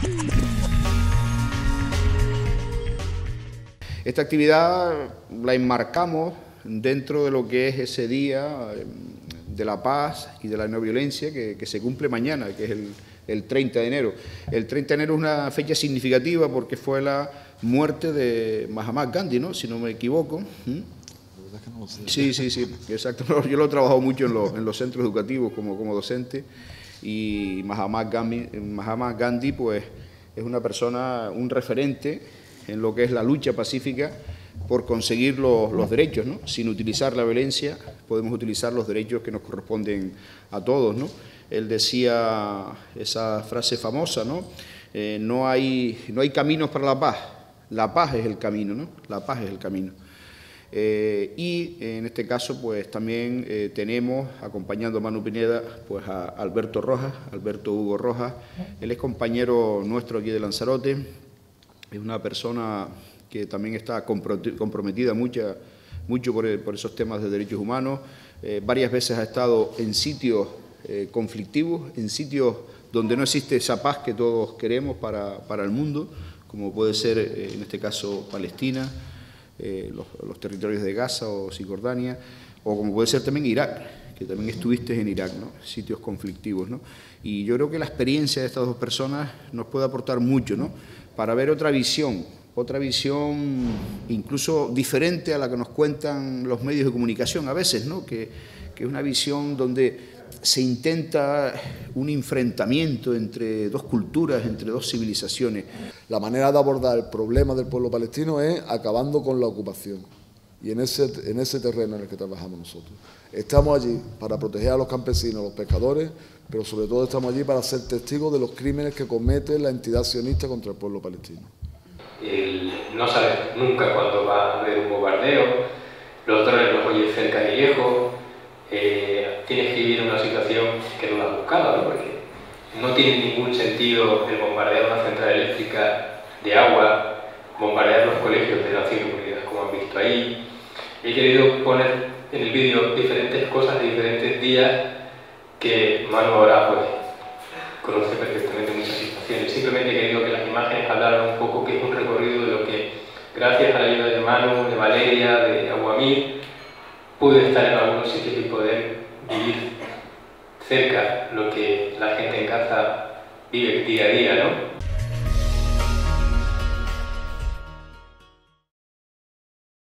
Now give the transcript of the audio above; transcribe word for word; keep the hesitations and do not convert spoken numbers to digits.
Esta actividad la enmarcamos dentro de lo que es ese día de la paz y de la no violencia que, que se cumple mañana, que es el, el treinta de enero. El treinta de enero es una fecha significativa porque fue la muerte de Mahatma Gandhi, ¿no? Si no me equivoco. ¿Mm? Sí, sí, sí, exacto. Yo lo he trabajado mucho en los, en los centros educativos como, como docente, y Mahatma Gandhi, Mahatma Gandhi pues, es una persona, un referente en lo que es la lucha pacífica por conseguir los, los derechos, ¿no? Sin utilizar la violencia podemos utilizar los derechos que nos corresponden a todos, ¿no? Él decía esa frase famosa, ¿no? Eh, no hay, no hay caminos para la paz, la paz es el camino, ¿no? La paz es el camino. Eh, y en este caso pues también eh, tenemos acompañando a Manu Pineda pues a Alberto Rojas, Alberto Hugo Rojas. Él es compañero nuestro aquí de Lanzarote, es una persona que también está comprometida mucha, mucho por, por esos temas de derechos humanos. Eh, varias veces ha estado en sitios eh, conflictivos, en sitios donde no existe esa paz que todos queremos para, para el mundo, como puede ser eh, en este caso Palestina, Eh, los, los territorios de Gaza o Cisjordania, o como puede ser también Irak, que también estuviste en Irak, ¿no? Sitios conflictivos, ¿no? Y yo creo que la experiencia de estas dos personas nos puede aportar mucho, ¿no? Para ver otra visión, otra visión incluso diferente a la que nos cuentan los medios de comunicación a veces, ¿no? Que, que es una visión donde se intenta un enfrentamiento entre dos culturas, entre dos civilizaciones. La manera de abordar el problema del pueblo palestino es acabando con la ocupación. Y en ese, en ese terreno en el que trabajamos nosotros. Estamos allí para proteger a los campesinos, a los pescadores, pero sobre todo estamos allí para ser testigos de los crímenes que comete la entidad sionista contra el pueblo palestino. El no sabes nunca cuándo va a haber un bombardeo, los drones los oyes cerca y lejos. Eh, tienes que vivir en una situación que no la has buscado, ¿no? Porque no tiene ningún sentido el bombardear una central eléctrica de agua, bombardear los colegios de las cinco comunidades, como han visto ahí. He querido poner en el vídeo diferentes cosas de diferentes días que Manu ahora pues, conoce perfectamente muchas situaciones. Simplemente he querido que las imágenes hablaran un poco, que es un recorrido de lo que, gracias a la ayuda de Manu, de Valeria, de Aguamir, pude estar en algunos sitios y poder vivir cerca lo que la gente en Gaza vive día a día, ¿no?